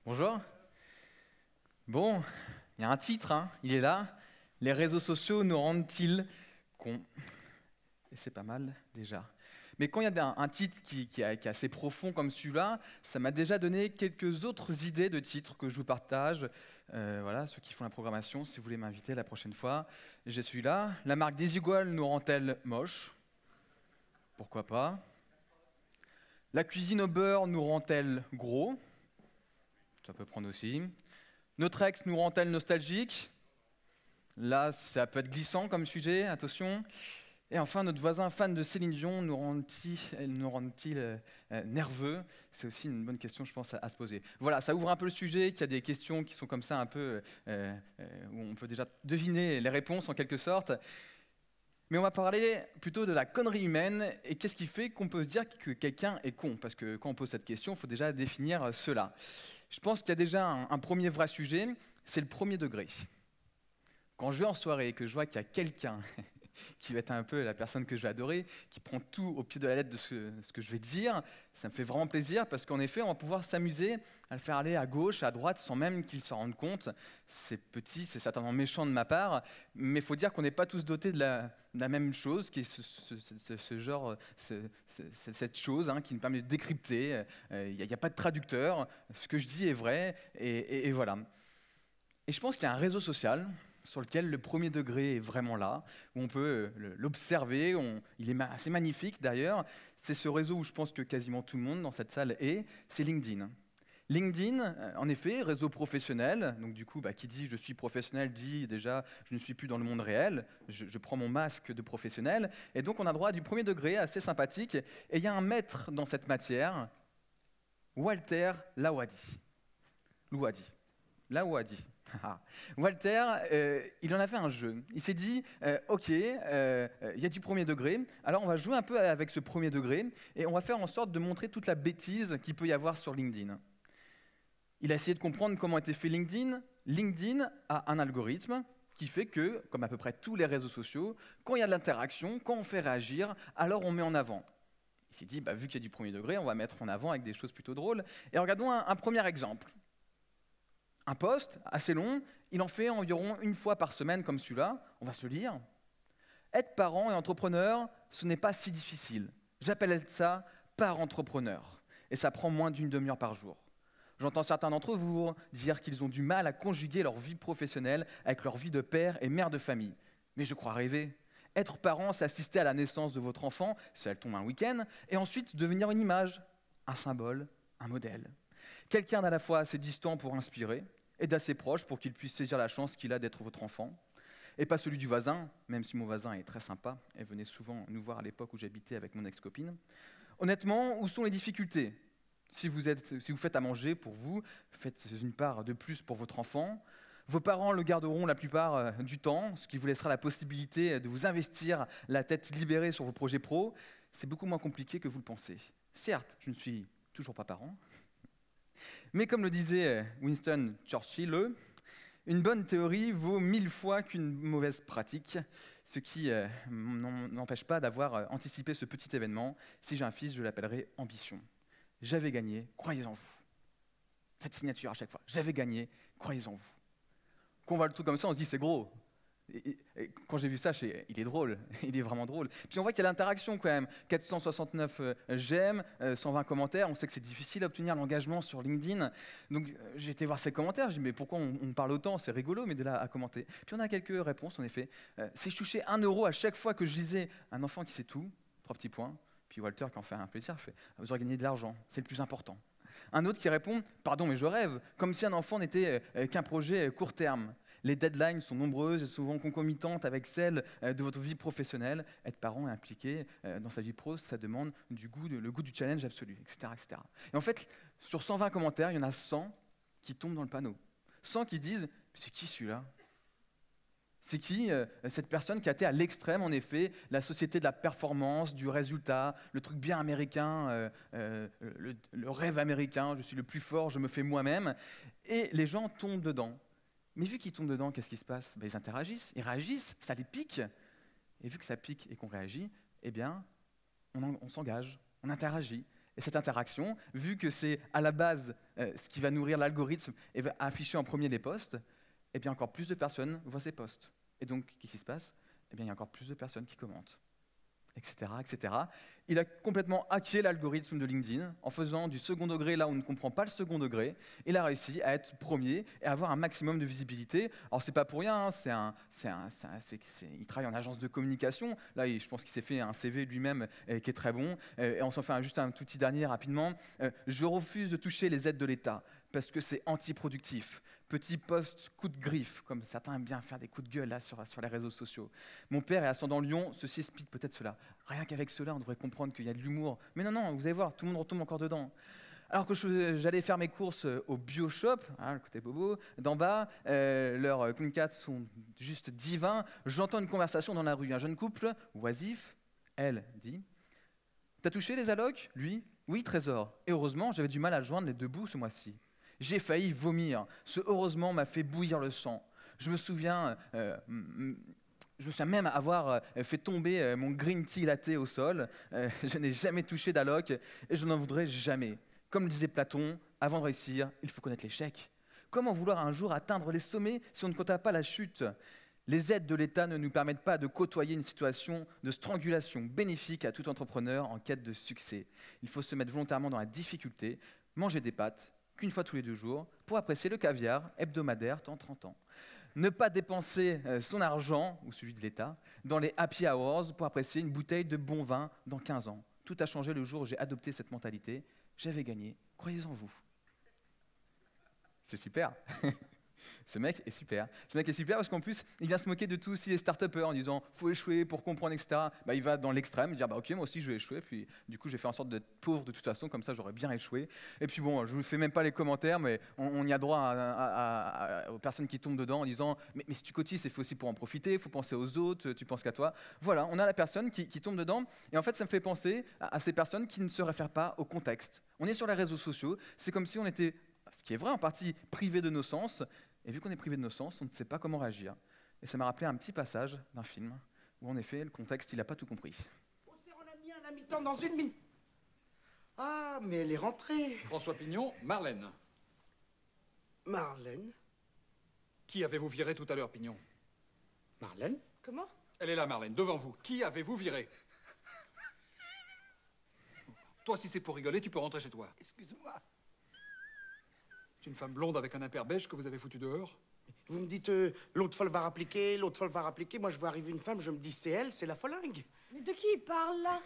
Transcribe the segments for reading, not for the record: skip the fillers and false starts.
Bonjour. Bon, il y a un titre, hein, il est là. Les réseaux sociaux nous rendent-ils cons? Et c'est pas mal déjà. Mais quand il y a un titre qui est assez profond comme celui-là, ça m'a déjà donné quelques autres idées de titres que je vous partage. Voilà, ceux qui font la programmation, si vous voulez m'inviter la prochaine fois. J'ai celui-là. La marque Desigual nous rend-elle moche? Pourquoi pas? La cuisine au beurre nous rend-elle gros? Ça peut prendre aussi. Notre ex nous rend-elle nostalgique? Là, ça peut être glissant comme sujet, attention. Et enfin, notre voisin fan de Céline Dion nous rend-il nerveux? C'est aussi une bonne question, je pense, à se poser. Voilà, ça ouvre un peu le sujet, qu'il y a des questions qui sont comme ça, un peu, où on peut déjà deviner les réponses en quelque sorte. Mais on va parler plutôt de la connerie humaine et qu'est-ce qui fait qu'on peut se dire que quelqu'un est con? Parce que quand on pose cette question, il faut déjà définir cela. Je pense qu'il y a déjà un premier vrai sujet, c'est le premier degré. Quand je vais en soirée et que je vois qu'il y a quelqu'un qui va être un peu la personne que je vais adorer, qui prend tout au pied de la lettre de ce que je vais dire, ça me fait vraiment plaisir parce qu'en effet, on va pouvoir s'amuser à le faire aller à gauche, à droite, sans même qu'il s'en rende compte. C'est petit, c'est certainement méchant de ma part, mais il faut dire qu'on n'est pas tous dotés de la même chose, qui est cette chose qui nous permet de décrypter. Il n'y a pas de traducteur, ce que je dis est vrai, et voilà. Et je pense qu'il y a un réseau social sur lequel le premier degré est vraiment là, où on peut l'observer, il est assez magnifique d'ailleurs. C'est ce réseau où je pense que quasiment tout le monde dans cette salle est, c'est LinkedIn. LinkedIn, en effet, réseau professionnel, donc du coup, qui dit je suis professionnel dit déjà je ne suis plus dans le monde réel, je prends mon masque de professionnel, et donc on a droit à du premier degré assez sympathique, et il y a un maître dans cette matière, Walter Lawadi. Lawadi. Walter, il en a fait un jeu. Il s'est dit, ok, il y a du premier degré, alors on va jouer un peu avec ce premier degré et on va faire en sorte de montrer toute la bêtise qu'il peut y avoir sur LinkedIn. Il a essayé de comprendre comment était fait LinkedIn. LinkedIn a un algorithme qui fait que, comme à peu près tous les réseaux sociaux, quand il y a de l'interaction, quand on fait réagir, alors on met en avant. Il s'est dit, vu qu'il y a du premier degré, on va mettre en avant avec des choses plutôt drôles. Et regardons un premier exemple. Un post assez long, il en fait environ une fois par semaine comme celui-là, on va se le lire. Être parent et entrepreneur, ce n'est pas si difficile. J'appelle ça par entrepreneur. Et ça prend moins d'une demi-heure par jour. J'entends certains d'entre vous dire qu'ils ont du mal à conjuguer leur vie professionnelle avec leur vie de père et mère de famille. Mais je crois rêver. Être parent, c'est assister à la naissance de votre enfant, si elle tombe un week-end, et ensuite devenir une image, un symbole, un modèle. Quelqu'un d'à la fois assez distant pour inspirer, et d'assez proche pour qu'il puisse saisir la chance qu'il a d'être votre enfant, et pas celui du voisin, même si mon voisin est très sympa, et venait souvent nous voir à l'époque où j'habitais avec mon ex-copine. Honnêtement, où sont les difficultés? Si vous faites à manger pour vous, faites une part de plus pour votre enfant. Vos parents le garderont la plupart du temps, ce qui vous laissera la possibilité de vous investir la tête libérée sur vos projets pro. C'est beaucoup moins compliqué que vous le pensez. Certes, je ne suis toujours pas parent, mais comme le disait Winston Churchill, une bonne théorie vaut 1000 fois qu'une mauvaise pratique, ce qui n'empêche pas d'avoir anticipé ce petit événement. Si j'ai un fils, je l'appellerai ambition. J'avais gagné, croyez en vous. Cette signature à chaque fois, j'avais gagné, croyez en vous. Quand on voit le truc comme ça, on se dit c'est gros. Et quand j'ai vu ça, il est drôle, il est vraiment drôle. Puis on voit qu'il y a l'interaction quand même, 469 j'aime, 120 commentaires, on sait que c'est difficile d'obtenir l'engagement sur LinkedIn. Donc j'ai été voir ces commentaires, j'ai dit mais pourquoi on parle autant, c'est rigolo, mais de là à commenter. Puis on a quelques réponses en effet. Si je touchais 1 euro à chaque fois que je lisais un enfant qui sait tout, 3 petits points, puis Walter qui en fait un plaisir, fait vous aurez gagné de l'argent, c'est le plus important. Un autre qui répond pardon mais je rêve, comme si un enfant n'était qu'un projet court terme. Les deadlines sont nombreuses et souvent concomitantes avec celles de votre vie professionnelle. Être parent et impliqué dans sa vie pro, ça demande le goût du challenge absolu, etc., etc. Et en fait, sur 120 commentaires, il y en a 100 qui tombent dans le panneau. 100 qui disent « c'est qui celui-là » C'est qui cette personne qui a été à l'extrême, en effet, la société de la performance, du résultat, le truc bien américain, le rêve américain, je suis le plus fort, je me fais moi-même. Et les gens tombent dedans. Mais vu qu'ils tombent dedans, qu'est-ce qui se passe? Ils interagissent, ils réagissent, ça les pique. Et vu que ça pique et qu'on réagit, eh bien, on s'engage, on interagit. Et cette interaction, vu que c'est à la base ce qui va nourrir l'algorithme et va afficher en premier les posts, eh bien encore plus de personnes voient ces posts. Et donc, qu'est-ce qui se passe? Eh bien, il y a encore plus de personnes qui commentent, etc., etc. Il a complètement hacké l'algorithme de LinkedIn en faisant du second degré là où on ne comprend pas le second degré. Il a réussi à être premier et à avoir un maximum de visibilité. Alors, c'est pas pour rien, il travaille en agence de communication. Là, je pense qu'il s'est fait un CV lui-même qui est très bon. Et on s'en fait juste un tout petit dernier rapidement. Je refuse de toucher les aides de l'État parce que c'est antiproductif. Petit post coup de griffe, comme certains aiment bien faire des coups de gueule là, sur les réseaux sociaux. Mon père est ascendant Lion, ceci explique peut-être cela. Rien qu'avec cela, on devrait comprendre qu'il y a de l'humour. Mais non, vous allez voir, tout le monde retombe encore dedans. Alors que j'allais faire mes courses au BioShop, le côté bobo, d'en bas, leurs Kumquats sont juste divins. J'entends une conversation dans la rue. Un jeune couple, oisif, elle dit « T'as touché les allocs ?» Lui « Oui, trésor. » Et heureusement, j'avais du mal à joindre les deux bouts ce mois-ci. J'ai failli vomir. Ce heureusement m'a fait bouillir le sang. Je me souviens même avoir fait tomber mon green tea latte au sol. Je n'ai jamais touché d'alloc et je n'en voudrais jamais. Comme le disait Platon, avant de réussir, il faut connaître l'échec. Comment vouloir un jour atteindre les sommets si on ne compte pas la chute? Les aides de l'État ne nous permettent pas de côtoyer une situation de strangulation bénéfique à tout entrepreneur en quête de succès. Il faut se mettre volontairement dans la difficulté, manger des pâtes, qu'une fois tous les 2 jours, pour apprécier le caviar hebdomadaire dans 30 ans. Ne pas dépenser son argent, ou celui de l'État, dans les happy hours pour apprécier une bouteille de bon vin dans 15 ans. Tout a changé le jour où j'ai adopté cette mentalité. J'avais gagné, croyez en vous. C'est super. Ce mec est super. Ce mec est super parce qu'en plus, il vient se moquer de tous aussi les start-upers en disant « faut échouer pour comprendre, etc. » Il va dans l'extrême, dire « ok, moi aussi je vais échouer. » Puis du coup, j'ai fait en sorte d'être pauvre de toute façon, comme ça j'aurais bien échoué. Et puis bon, je ne vous fais même pas les commentaires, mais on y a droit aux personnes qui tombent dedans en disant « mais si tu cotises, c'est aussi pour en profiter, il faut penser aux autres, tu penses qu'à toi. » Voilà, on a la personne qui tombe dedans. Et en fait, ça me fait penser à ces personnes qui ne se réfèrent pas au contexte. On est sur les réseaux sociaux, c'est comme si on était, ce qui est vrai en partie, privé de nos sens. Et vu qu'on est privé de nos sens, on ne sait pas comment réagir. Et ça m'a rappelé un petit passage d'un film où, en effet, le contexte, il n'a pas tout compris. On l'a mis à la mi-temps dans 1 minute. Ah, mais elle est rentrée. François Pignon, Marlène. Marlène? Qui avez-vous viré tout à l'heure, Pignon? Marlène? Comment? Elle est là, Marlène, devant vous. Qui avez-vous viré? Toi, si c'est pour rigoler, tu peux rentrer chez toi. Excuse-moi. C'est une femme blonde avec un impair beige que vous avez foutu dehors? Vous me dites, l'autre folle va rappliquer, l'autre folle va rappliquer. Moi, je vois arriver une femme, je me dis, c'est elle, c'est la folingue. Mais de qui il parle, là?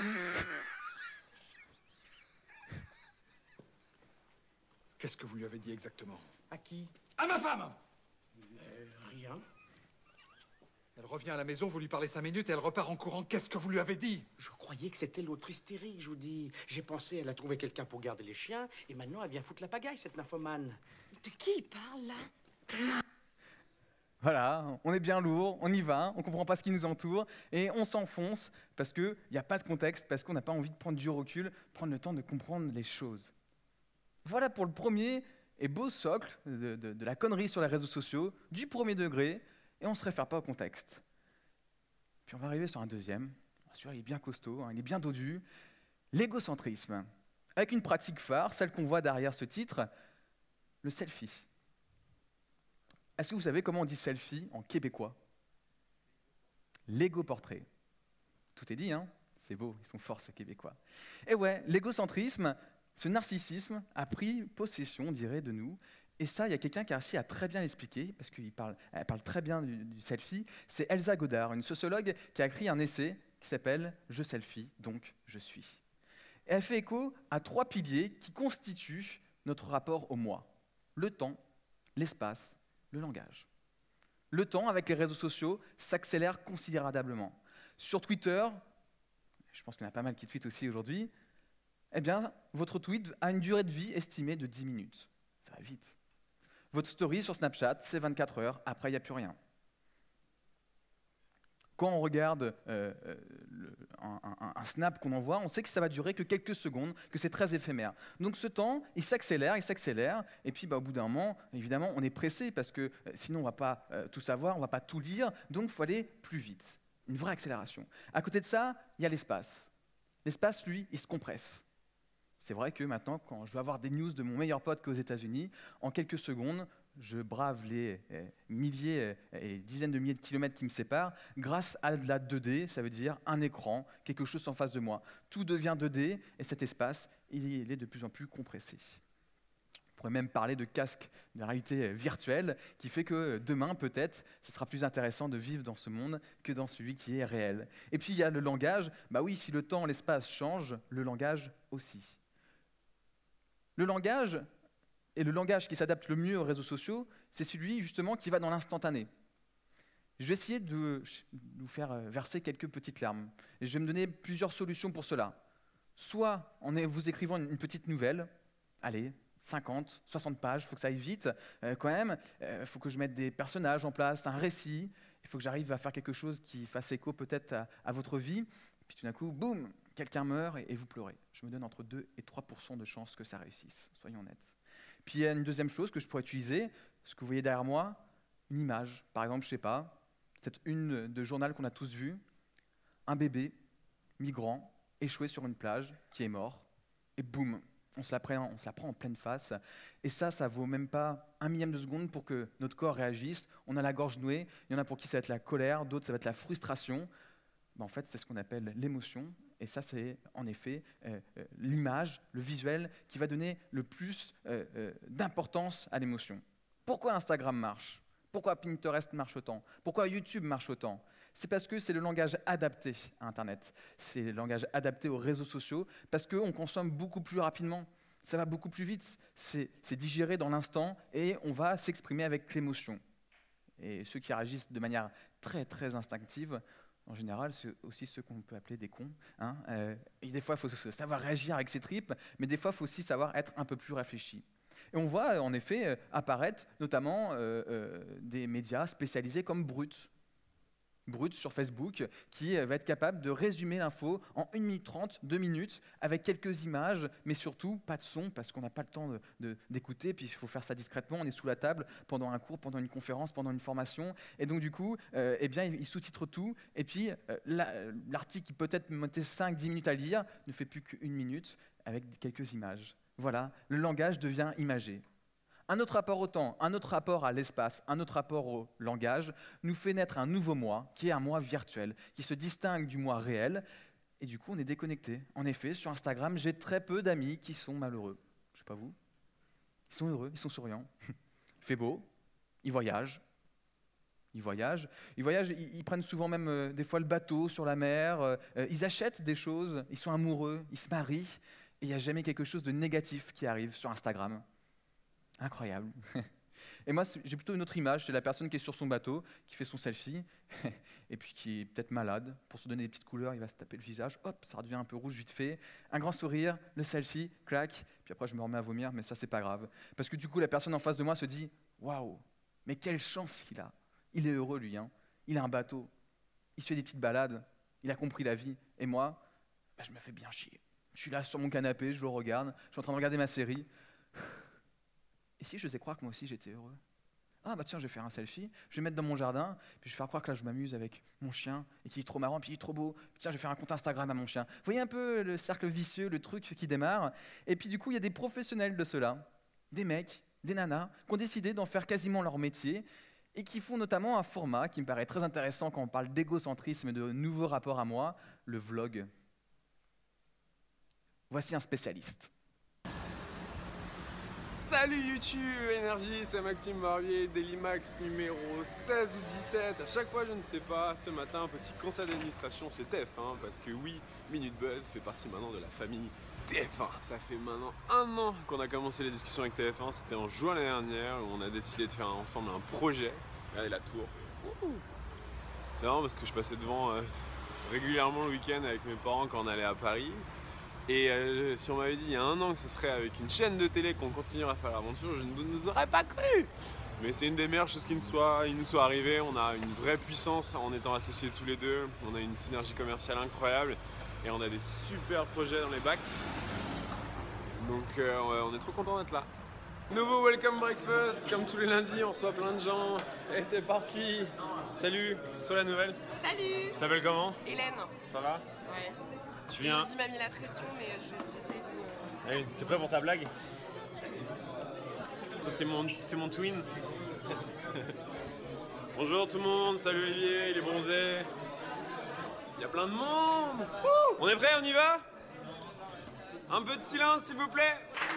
Qu'est-ce que vous lui avez dit exactement? À qui? À ma femme! Rien. Elle revient à la maison, vous lui parlez 5 minutes et elle repart en courant. Qu'est-ce que vous lui avez dit? Je croyais que c'était l'autre hystérique, je vous dis. J'ai pensé, elle a trouvé quelqu'un pour garder les chiens, et maintenant, elle vient foutre la pagaille, cette nymphomane. De qui il parle, là? Voilà, on est bien lourd, on y va, on ne comprend pas ce qui nous entoure, et on s'enfonce parce qu'il n'y a pas de contexte, parce qu'on n'a pas envie de prendre du recul, prendre le temps de comprendre les choses. Voilà pour le premier et beau socle de la connerie sur les réseaux sociaux, du premier degré, et on ne se réfère pas au contexte. Puis on va arriver sur un deuxième, bien sûr il est bien costaud, il est bien dodu, l'égocentrisme, avec une pratique phare, celle qu'on voit derrière ce titre, le selfie. Est-ce que vous savez comment on dit selfie en québécois? L'égo-portrait. Tout est dit, hein? C'est beau, ils sont forts ces Québécois. Et ouais, l'égocentrisme, ce narcissisme a pris possession, on dirait, de nous. Et ça, il y a quelqu'un qui a réussi à très bien l'expliquer, parce qu'elle parle très bien du selfie. C'est Elsa Godard, une sociologue qui a écrit un essai qui s'appelle « Je selfie, donc je suis ». Et elle fait écho à 3 piliers qui constituent notre rapport au moi. Le temps, l'espace, le langage. Le temps, avec les réseaux sociaux, s'accélère considérablement. Sur Twitter, je pense qu'il y en a pas mal qui tweetent aussi aujourd'hui, eh bien, votre tweet a une durée de vie estimée de 10 minutes. Ça va vite. Votre story sur Snapchat, c'est 24 heures, après il n'y a plus rien. Quand on regarde un snap qu'on envoie, on sait que ça va durer que quelques secondes, que c'est très éphémère. Donc ce temps, il s'accélère, et puis au bout d'un moment, évidemment, on est pressé, parce que sinon on ne va pas tout savoir, on ne va pas tout lire, donc il faut aller plus vite. Une vraie accélération. À côté de ça, il y a l'espace. L'espace, lui, il se compresse. C'est vrai que maintenant, quand je veux avoir des news de mon meilleur pote qu'aux États-Unis, en quelques secondes, je brave les milliers et dizaines de milliers de kilomètres qui me séparent grâce à de la 2D, ça veut dire un écran, quelque chose en face de moi. Tout devient 2D et cet espace, il est de plus en plus compressé. On pourrait même parler de casque de réalité virtuelle qui fait que demain, peut-être, ce sera plus intéressant de vivre dans ce monde que dans celui qui est réel. Et puis il y a le langage. Bah oui, si le temps et l'espace changent, le langage aussi. Le langage, et le langage qui s'adapte le mieux aux réseaux sociaux, c'est celui justement qui va dans l'instantané. Je vais essayer de vous faire verser quelques petites larmes. Et je vais me donner plusieurs solutions pour cela. Soit en vous écrivant une petite nouvelle, allez, 50, 60 pages, il faut que ça aille vite quand même, il faut que je mette des personnages en place, un récit, il faut que j'arrive à faire quelque chose qui fasse écho peut-être à votre vie, puis tout d'un coup, boum, quelqu'un meurt et vous pleurez. Je me donne entre 2 et 3% de chances que ça réussisse, soyons honnêtes. Puis il y a une deuxième chose que je pourrais utiliser, ce que vous voyez derrière moi, une image. Par exemple, je ne sais pas, cette une de journal qu'on a tous vu, un bébé migrant échoué sur une plage qui est mort, et boum, on se la prend en pleine face. Et ça vaut même pas un millième de seconde pour que notre corps réagisse. On a la gorge nouée, il y en a pour qui ça va être la colère, d'autres ça va être la frustration. En fait, c'est ce qu'on appelle l'émotion. Et ça, c'est en effet l'image, le visuel, qui va donner le plus d'importance à l'émotion. Pourquoi Instagram marche? Pourquoi Pinterest marche autant? Pourquoi YouTube marche autant? C'est parce que c'est le langage adapté à Internet. C'est le langage adapté aux réseaux sociaux, parce qu'on consomme beaucoup plus rapidement. Ça va beaucoup plus vite. C'est digéré dans l'instant et on va s'exprimer avec l'émotion. Et ceux qui réagissent de manière très, très instinctive, en général, c'est aussi ceux qu'on peut appeler des cons. Hein. Et des fois, il faut savoir réagir avec ses tripes, mais des fois, il faut aussi savoir être un peu plus réfléchi. Et on voit en effet apparaître notamment des médias spécialisés comme Brut sur Facebook, qui va être capable de résumer l'info en 1 minute 30, 2 minutes, avec quelques images, mais surtout pas de son, parce qu'on n'a pas le temps d'écouter, puis il faut faire ça discrètement, on est sous la table pendant un cours, pendant une conférence, pendant une formation, et donc du coup, eh bien, il sous-titre tout, et puis l'article qui peut-être mettait 5-10 minutes à lire ne fait plus qu'1 minute, avec quelques images. Voilà, le langage devient imagé. Un autre rapport au temps, un autre rapport à l'espace, un autre rapport au langage nous fait naître un nouveau moi, qui est un moi virtuel, qui se distingue du moi réel, et du coup on est déconnecté. En effet, sur Instagram, j'ai très peu d'amis qui sont malheureux. Je ne sais pas vous. Ils sont heureux, ils sont souriants. Il fait beau, ils voyagent. Ils prennent souvent même des fois le bateau sur la mer, ils achètent des choses, ils sont amoureux, ils se marient, et il n'y a jamais quelque chose de négatif qui arrive sur Instagram. Incroyable. Et moi, j'ai plutôt une autre image, c'est la personne qui est sur son bateau, qui fait son selfie, et puis qui est peut-être malade. Pour se donner des petites couleurs, il va se taper le visage, hop, ça redevient un peu rouge vite fait. Un grand sourire, le selfie, clac, puis après je me remets à vomir, mais ça c'est pas grave. Parce que du coup, la personne en face de moi se dit, waouh, mais quelle chance qu'il a. Il est heureux lui, hein. Il a un bateau, il se fait des petites balades, il a compris la vie. Et moi, bah, je me fais bien chier. Je suis là sur mon canapé, je le regarde, je suis en train de regarder ma série. Et si je faisais croire que moi aussi j'étais heureux? Ah bah tiens, je vais faire un selfie, je vais mettre dans mon jardin, puis je vais faire croire que là je m'amuse avec mon chien, et qu'il est trop marrant, puis il est trop beau, puis tiens, je vais faire un compte Instagram à mon chien. Vous voyez un peu le cercle vicieux, le truc qui démarre. Et puis du coup, il y a des professionnels de cela, des mecs, des nanas, qui ont décidé d'en faire quasiment leur métier, et qui font notamment un format qui me paraît très intéressant quand on parle d'égocentrisme et de nouveaux rapports à moi, le vlog. Voici un spécialiste. Salut YouTube Énergie, c'est Maxime Barbier, Dailymax numéro 16 ou 17. À chaque fois, je ne sais pas. Ce matin, un petit conseil d'administration chez TF1, parce que oui, Minute Buzz fait partie maintenant de la famille TF1. Ça fait maintenant 1 an qu'on a commencé les discussions avec TF1. C'était en juin l'année dernière où on a décidé de faire ensemble un projet. Regardez la tour. C'est marrant parce que je passais devant régulièrement le week-end avec mes parents quand on allait à Paris. Et si on m'avait dit il y a 1 an que ce serait avec une chaîne de télé qu'on continuerait à faire l'aventure, je ne nous aurais pas cru. Mais c'est une des meilleures choses qui nous soit arrivée. On a une vraie puissance en étant associés tous les deux. On a une synergie commerciale incroyable et on a des super projets dans les bacs. Donc on est trop content d'être là. Nouveau Welcome Breakfast, comme tous les lundis, on reçoit plein de gens. Et c'est parti. Salut, sur la nouvelle. Salut. Tu t'appelles comment? Hélène. Ça va? Ouais. Tu viens? Il m'a mis la pression, mais j'essaie Allez, t'es prêt pour ta blague? Ça, c'est mon twin. Bonjour tout le monde, salut Olivier, il est bronzé. Il y a plein de monde. On est prêt, on y va? Un peu de silence, s'il vous plaît.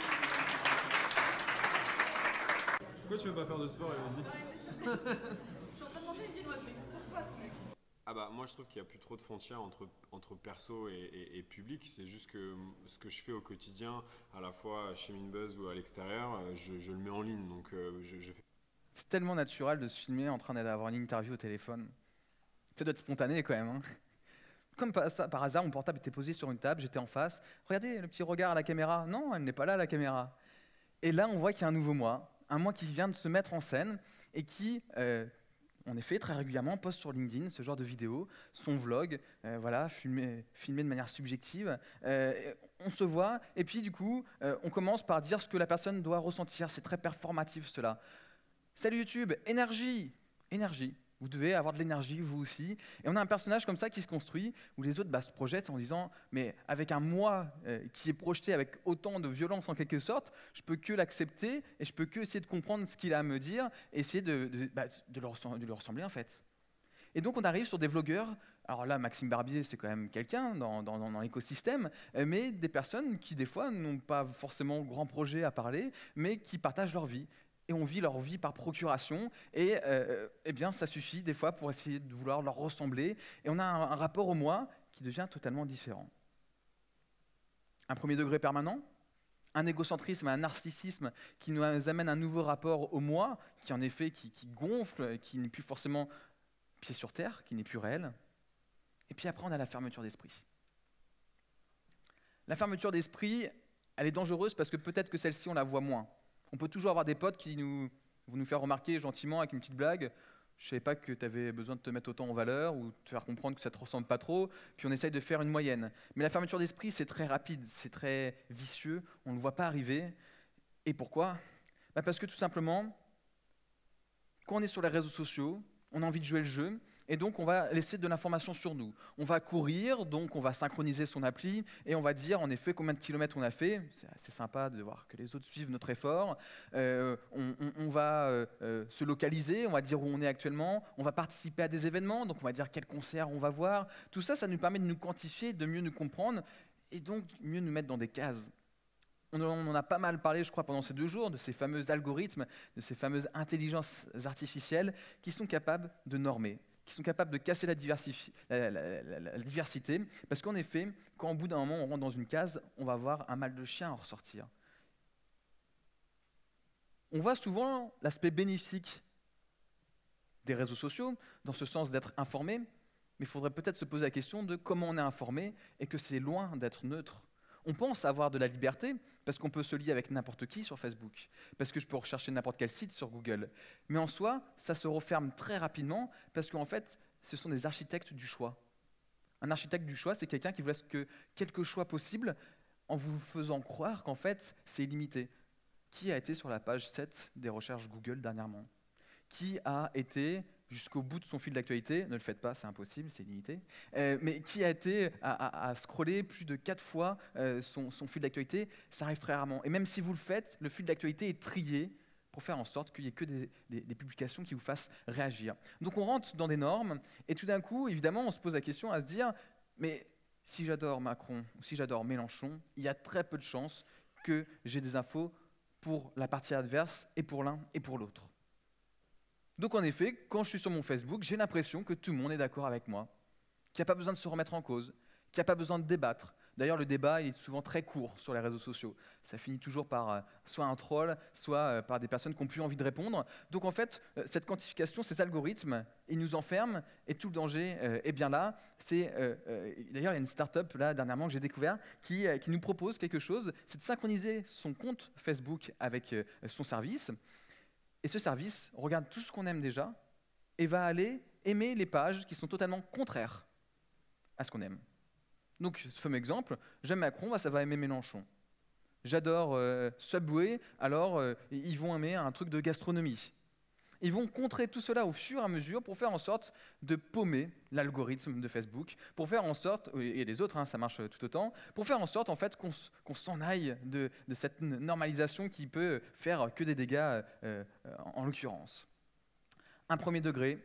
Pourquoi tu veux pas faire de sport, Elodie? Je suis en train de manger une viennoiserie. Pourquoi? Ah bah moi je trouve qu'il n'y a plus trop de frontières entre perso et public. C'est juste que ce que je fais au quotidien, à la fois chez Minbuzz ou à l'extérieur, je le mets en ligne. Donc je fais... C'est tellement naturel de se filmer en train d'avoir une interview au téléphone. Ça doit être spontané quand même. Hein. Comme par hasard, mon portable était posé sur une table, j'étais en face. Regardez le petit regard à la caméra. Non, elle n'est pas là, la caméra. Et là, on voit qu'il y a un nouveau moi. Un moi qui vient de se mettre en scène et qui, en effet, très régulièrement, poste sur LinkedIn ce genre de vidéos, son vlog, voilà, filmé de manière subjective. On se voit et puis du coup, on commence par dire ce que la personne doit ressentir. C'est très performatif cela. Salut YouTube, énergie, énergie. Vous devez avoir de l'énergie, vous aussi. Et on a un personnage comme ça qui se construit, où les autres se projettent en disant « mais avec un moi qui est projeté avec autant de violence en quelque sorte, je peux que l'accepter et je peux que essayer de comprendre ce qu'il a à me dire et essayer de lui ressembler en fait. » Et donc on arrive sur des vlogueurs, alors là Maxime Barbier c'est quand même quelqu'un dans l'écosystème, mais des personnes qui des fois n'ont pas forcément grand projet à parler, mais qui partagent leur vie. Et on vit leur vie par procuration, et eh bien, ça suffit des fois pour essayer de vouloir leur ressembler, et on a un rapport au moi qui devient totalement différent. Un premier degré permanent, un égocentrisme, un narcissisme qui nous amène un nouveau rapport au moi, qui en effet qui gonfle, qui n'est plus forcément pied sur terre, qui n'est plus réel. Et puis après, on a la fermeture d'esprit. La fermeture d'esprit, elle est dangereuse parce que peut-être que celle-ci, on la voit moins. On peut toujours avoir des potes qui vont nous faire remarquer gentiment avec une petite blague. Je ne savais pas que tu avais besoin de te mettre autant en valeur ou de te faire comprendre que ça ne te ressemble pas trop. Puis on essaye de faire une moyenne. Mais la fermeture d'esprit, c'est très rapide, c'est très vicieux. On ne le voit pas arriver. Et pourquoi? Parce que tout simplement, quand on est sur les réseaux sociaux, on a envie de jouer le jeu. Et donc, on va laisser de l'information sur nous. On va courir, donc on va synchroniser son appli et on va dire en effet combien de kilomètres on a fait. C'est assez sympa de voir que les autres suivent notre effort. On va se localiser, on va dire où on est actuellement. On va participer à des événements, donc on va dire quel concert on va voir. Tout ça, ça nous permet de nous quantifier, de mieux nous comprendre et donc mieux nous mettre dans des cases. On en a pas mal parlé, je crois, pendant ces 2 jours, de ces fameux algorithmes, de ces fameuses intelligences artificielles qui sont capables de normer, qui sont capables de casser la diversité, parce qu'en effet, quand au bout d'un moment on rentre dans une case, on va avoir un mal de chien à ressortir. On voit souvent l'aspect bénéfique des réseaux sociaux, dans ce sens d'être informé, mais il faudrait peut-être se poser la question de comment on est informé et que c'est loin d'être neutre. On pense avoir de la liberté parce qu'on peut se lier avec n'importe qui sur Facebook, parce que je peux rechercher n'importe quel site sur Google. Mais en soi, ça se referme très rapidement parce qu'en fait, ce sont des architectes du choix. Un architecte du choix, c'est quelqu'un qui vous laisse que quelques choix possibles en vous faisant croire qu'en fait, c'est illimité. Qui a été sur la page 7 des recherches Google dernièrement? Qui a été jusqu'au bout de son fil d'actualité, ne le faites pas, c'est impossible, c'est limité, mais qui a été à scroller plus de 4 fois son fil d'actualité, ça arrive très rarement. Et même si vous le faites, le fil d'actualité est trié pour faire en sorte qu'il n'y ait que des publications qui vous fassent réagir. Donc on rentre dans des normes, et tout d'un coup, évidemment, on se pose la question à se dire, mais si j'adore Macron, ou si j'adore Mélenchon, il y a très peu de chances que j'ai des infos pour la partie adverse, et pour l'un et pour l'autre. Donc en effet, quand je suis sur mon Facebook, j'ai l'impression que tout le monde est d'accord avec moi, qu'il n'y a pas besoin de se remettre en cause, qu'il n'y a pas besoin de débattre. D'ailleurs, le débat est souvent très court sur les réseaux sociaux. Ça finit toujours par soit un troll, soit par des personnes qui n'ont plus envie de répondre. Donc en fait, cette quantification, ces algorithmes, ils nous enferment et tout le danger est bien là. D'ailleurs, il y a une start-up là, dernièrement que j'ai découvert qui nous propose quelque chose, c'est de synchroniser son compte Facebook avec son service. Et ce service regarde tout ce qu'on aime déjà et va aller aimer les pages qui sont totalement contraires à ce qu'on aime. Donc, ce fameux exemple, j'aime Macron, ça va aimer Mélenchon. J'adore Subway, alors ils vont aimer un truc de gastronomie. Ils vont contrer tout cela au fur et à mesure pour faire en sorte de paumer l'algorithme de Facebook, pour faire en sorte, et les autres, ça marche tout autant, pour faire en sorte en fait, qu'on s'en aille de cette normalisation qui peut faire que des dégâts en l'occurrence. Un premier degré,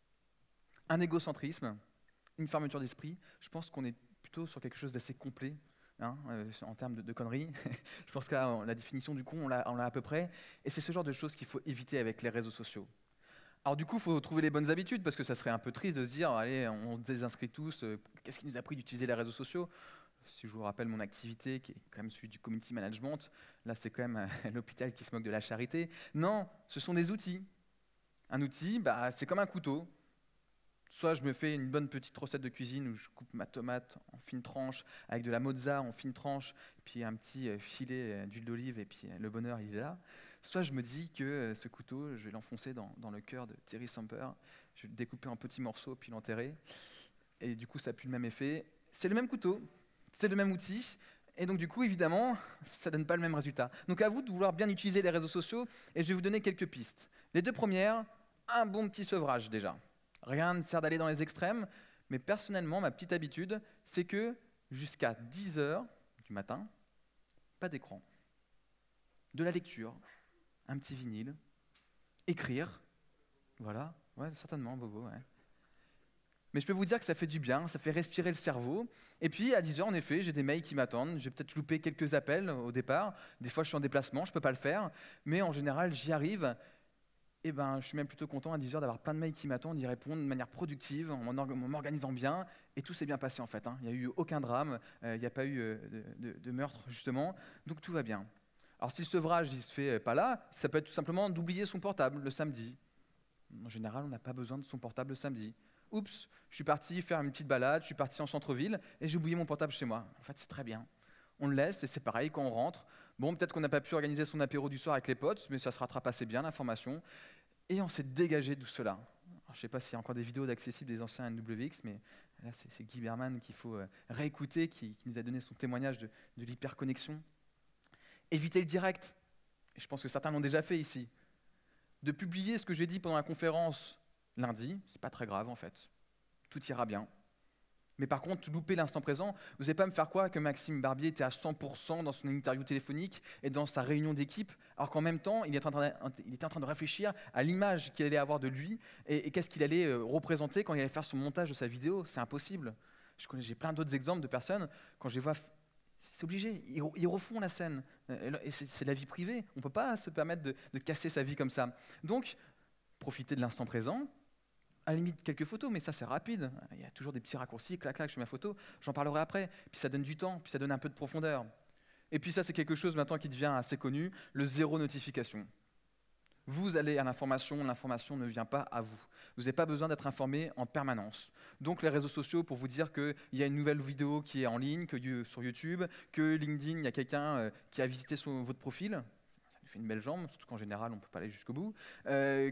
un égocentrisme, une fermeture d'esprit. Je pense qu'on est plutôt sur quelque chose d'assez complet. En termes de conneries. Je pense que là, la définition du con, on l'a à peu près. Et c'est ce genre de choses qu'il faut éviter avec les réseaux sociaux. Alors du coup, il faut trouver les bonnes habitudes, parce que ça serait un peu triste de se dire, allez, on se désinscrit tous, qu'est-ce qui nous a pris d'utiliser les réseaux sociaux? Si je vous rappelle mon activité, qui est quand même celui du community management, là c'est quand même l'hôpital qui se moque de la charité. Non, ce sont des outils. Un outil, c'est comme un couteau. Soit je me fais une bonne petite recette de cuisine où je coupe ma tomate en fines tranches, avec de la mozza en fines tranches, puis un petit filet d'huile d'olive, et puis le bonheur, il est là. Soit je me dis que ce couteau, je vais l'enfoncer dans le cœur de Thierry Samper, je vais le découper en petits morceaux, puis l'enterrer, et du coup, ça n'a plus le même effet. C'est le même couteau, c'est le même outil, et donc du coup, évidemment, ça ne donne pas le même résultat. Donc à vous de vouloir bien utiliser les réseaux sociaux, et je vais vous donner quelques pistes. Les deux premières, un bon petit sevrage déjà. Rien ne sert d'aller dans les extrêmes, mais personnellement, ma petite habitude, c'est que jusqu'à 10h du matin, pas d'écran. De la lecture, un petit vinyle, écrire, voilà, ouais, certainement, Bobo, ouais. Mais je peux vous dire que ça fait du bien, ça fait respirer le cerveau. Et puis, à 10h, en effet, j'ai des mails qui m'attendent, j'ai peut-être loupé quelques appels au départ, des fois je suis en déplacement, je ne peux pas le faire, mais en général, j'y arrive. Et je suis même plutôt content à 10h d'avoir plein de mails qui m'attendent, d'y répondre de manière productive, en m'organisant bien, et tout s'est bien passé en fait. Il n'y a eu aucun drame, il n'y a pas eu de meurtre justement, donc tout va bien. Alors si le sevrage il se fait pas là, ça peut être tout simplement d'oublier son portable le samedi. En général, on n'a pas besoin de son portable le samedi. Oups, je suis parti faire une petite balade, je suis parti en centre-ville, et j'ai oublié mon portable chez moi. En fait, c'est très bien. On le laisse, et c'est pareil quand on rentre. Bon, peut-être qu'on n'a pas pu organiser son apéro du soir avec les potes, mais ça se rattrape assez bien, l'information. Et on s'est dégagé de tout cela. Alors, je ne sais pas s'il y a encore des vidéos d'accessibles des anciens NWX, mais là, c'est Guy Berman qu'il faut réécouter, qui nous a donné son témoignage de l'hyperconnexion. Éviter le direct. Et je pense que certains l'ont déjà fait ici. De publier ce que j'ai dit pendant la conférence lundi, c'est pas très grave en fait. Tout ira bien. Mais par contre, louper l'instant présent, vous n'allez pas me faire croire que Maxime Barbier était à 100% dans son interview téléphonique et dans sa réunion d'équipe, alors qu'en même temps, il était en train de réfléchir à l'image qu'il allait avoir de lui et qu'est-ce qu'il allait représenter quand il allait faire son montage de sa vidéo. C'est impossible. J'ai plein d'autres exemples de personnes, quand je les vois, c'est obligé, ils refont la scène. Et c'est la vie privée. On ne peut pas se permettre de casser sa vie comme ça. Donc, profitez de l'instant présent. À la limite, quelques photos, mais ça, c'est rapide. Il y a toujours des petits raccourcis, clac, clac, je fais ma photo, j'en parlerai après. Puis ça donne du temps, puis ça donne un peu de profondeur. Et puis ça, c'est quelque chose maintenant qui devient assez connu, le zéro notification. Vous allez à l'information ne vient pas à vous. Vous n'avez pas besoin d'être informé en permanence. Donc les réseaux sociaux, pour vous dire qu'il y a une nouvelle vidéo qui est en ligne, sur YouTube, que LinkedIn, il y a quelqu'un qui a visité votre profil, fait une belle jambe, surtout qu'en général, on ne peut pas aller jusqu'au bout, des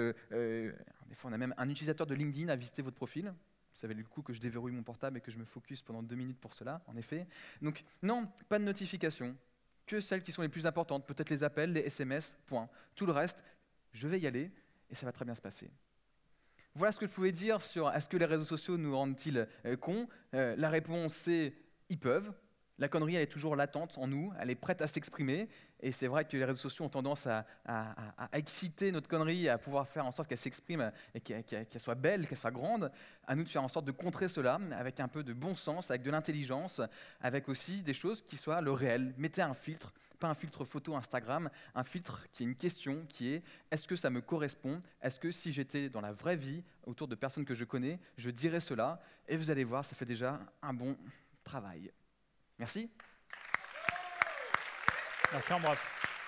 fois, on a même un utilisateur de LinkedIn à visiter votre profil. Ça valait le coup que je déverrouille mon portable et que je me focus pendant 2 minutes pour cela, en effet. Donc, non, pas de notification, que celles qui sont les plus importantes, peut-être les appels, les SMS, point. Tout le reste, je vais y aller et ça va très bien se passer. Voilà ce que je pouvais dire sur est-ce que les réseaux sociaux nous rendent-ils cons. La réponse, c'est ils peuvent. La connerie, elle est toujours latente en nous, elle est prête à s'exprimer. Et c'est vrai que les réseaux sociaux ont tendance à exciter notre connerie, à pouvoir faire en sorte qu'elle s'exprime et qu'elle soit belle, qu'elle soit grande. À nous de faire en sorte de contrer cela avec un peu de bon sens, avec de l'intelligence, avec aussi des choses qui soient le réel. Mettez un filtre, pas un filtre photo Instagram, un filtre qui est une question qui est est-ce que ça me correspond? Est-ce que si j'étais dans la vraie vie, autour de personnes que je connais, je dirais cela? Et vous allez voir, ça fait déjà un bon travail. Merci. Merci Ambroise.